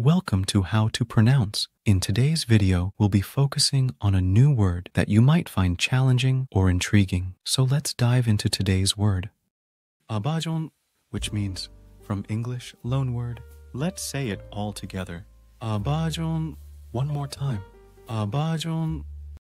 Welcome to How to Pronounce. In today's video, we'll be focusing on a new word that you might find challenging or intriguing. So let's dive into today's word. 바ージョン, which means, from English, loanword. Let's say it all together. 바ージョン. One more time. 바ージョン.